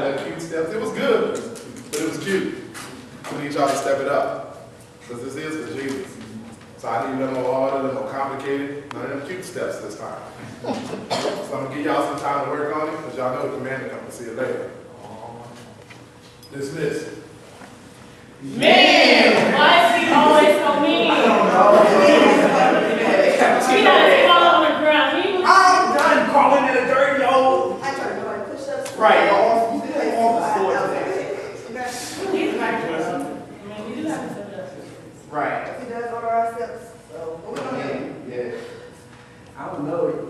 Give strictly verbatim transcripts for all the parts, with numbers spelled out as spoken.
the cute steps. It was good, but it was cute. We need y'all to step it up. Because this is for Jesus. So I need a little more order, a little more complicated. None of them cute steps this time. So I'm going to give y'all some time to work on it, because y'all know the commander comes to see it later. Dismiss. Man, why is he always so mean? I don't know. He doesn't fall on the ground. He was I'm done crawling in the dirt, yo. I tried to do like push-ups. Right, off. You did off the floor today. he's like, uh, I mean, we do have to set it up. Right. He does order our steps. So what we gonna do? Yeah. I don't know it.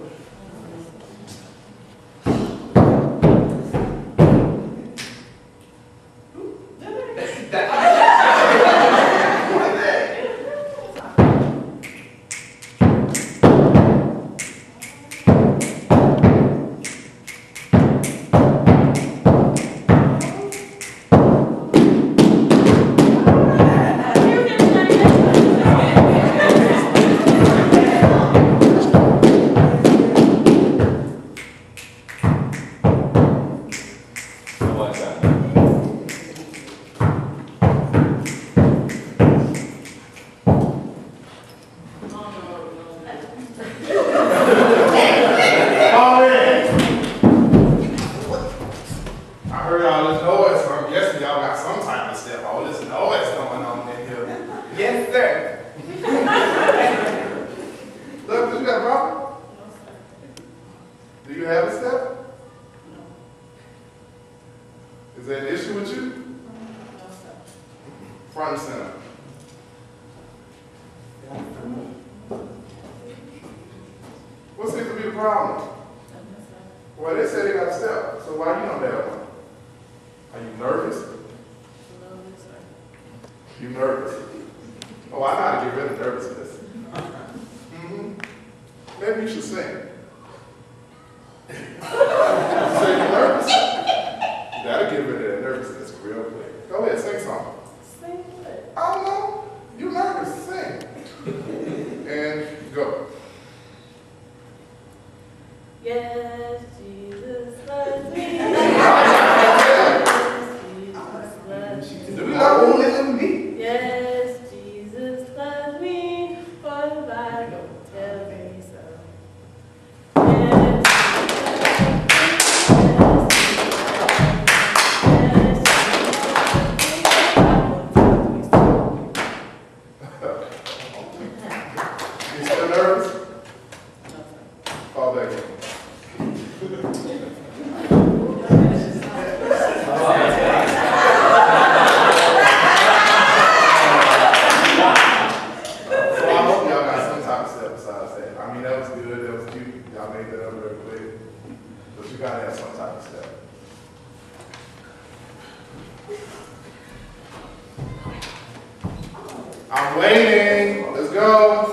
I'm waiting. Let's go.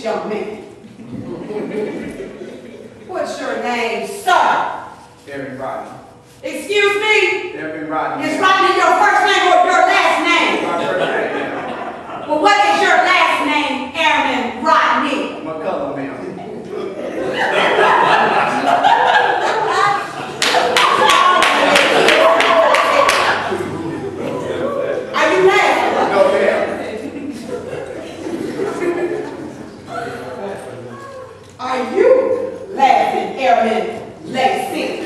this young man. What's your name, sir? Aaron Rodney. Excuse me? Aaron Rodney. Is Rodney your first name or your last name? My first name, ma'am. Well, what is your last name, Aaron Rodney? McCullough, ma'am. Are you laughing? No, ma'am. Are you laughing, Aaron Lacey?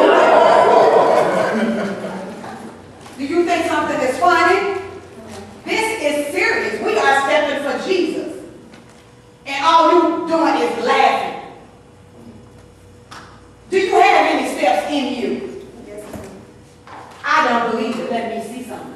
Do you think something is funny? This is serious. We are stepping for Jesus. And all you doing is laughing. Do you have any steps in you? Yes, ma'am. I don't believe it. Let me see something.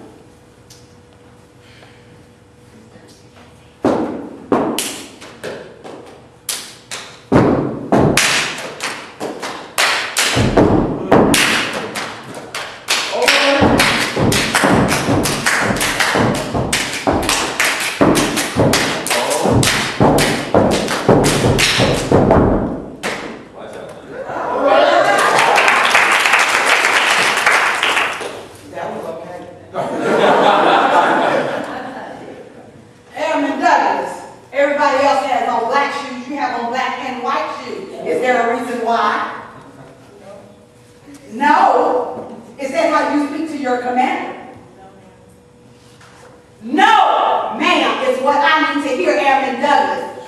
That was okay. Airman Douglas, everybody else has on black shoes. You have on black and white shoes. Is there a reason why? No. Is that how you speak to your commander? No, ma'am, is what I need to hear, Airman Douglas.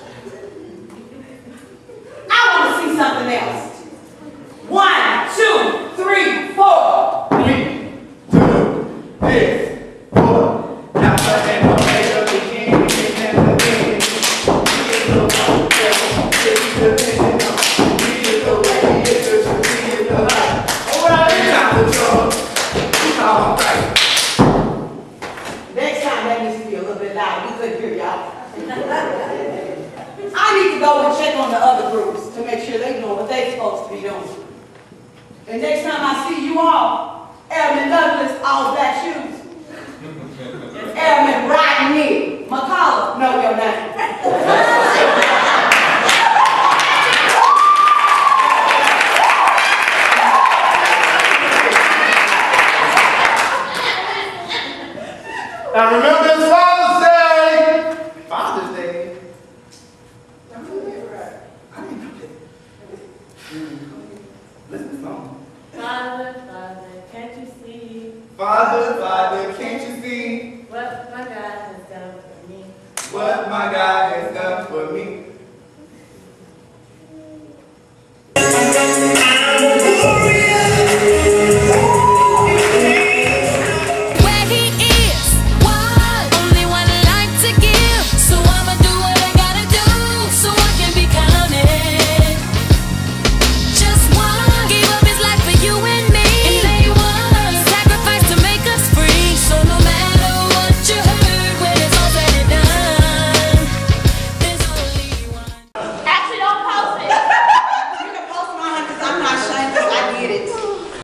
I want to see something else. One, two, three, four. Three, two, this, four. Now, but then, okay, so we can't, we can't never win. We is the one, we is the vision, we is the way, we is the truth, we is the light. All right, it's not the drug, it's all right. Next time, that needs to be a little bit loud. We couldn't hear y'all. I need to go and check on the other groups to make sure they know what they're supposed to be doing. And next time I see you all, Airman Douglas, all black shoes. Airman Rodney McCullough, know your name. And remember it's Father's Day. Father's Day. I didn't know that. Listen to the song. Father, Father, can't you see Father, Father, can't you see what my God has done for me? what my God has done for me?